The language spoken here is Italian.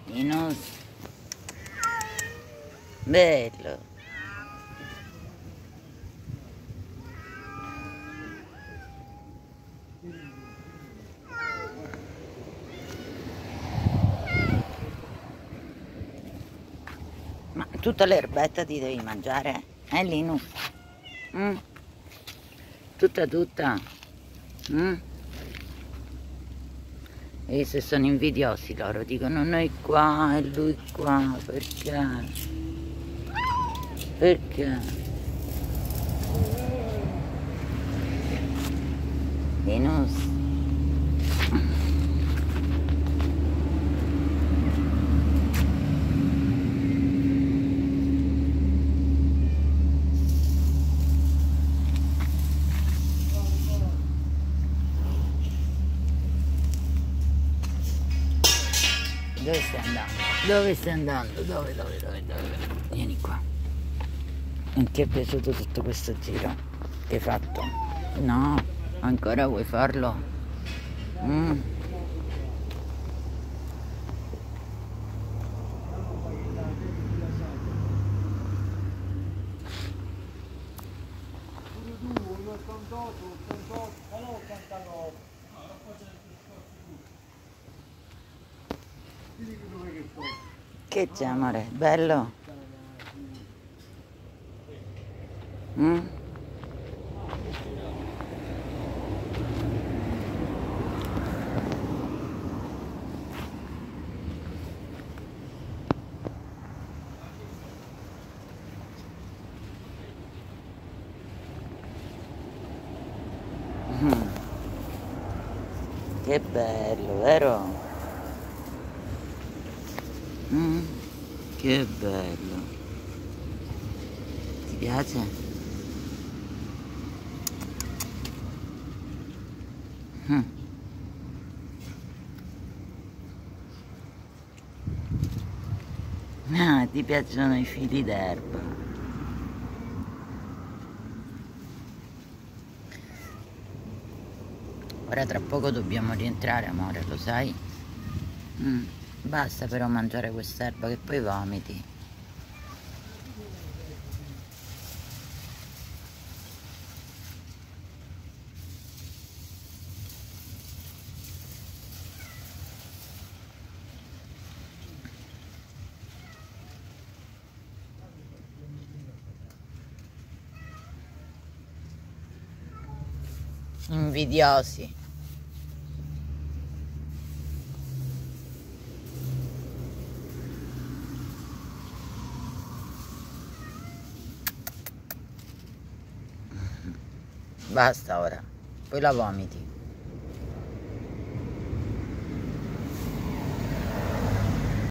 Linus, bello. Ma tutta l'erbetta ti devi mangiare, Linus? Tutta? Mm? E se sono invidiosi loro, dicono noi qua e lui qua, perché? Perché? Linus? Dove stai andando? Dove stai andando? Dove? Vieni qua. Non ti è piaciuto tutto questo giro che hai fatto? No? Ancora vuoi farlo? Che c'è, amore? Bello? Che bello, vero? Che bello. Ti piace? Ah, ti piacciono i fili d'erba. Ora tra poco dobbiamo rientrare, amore, lo sai? Basta però mangiare quest'erba che poi vomiti. Invidiosi. Basta ora, poi la vomiti.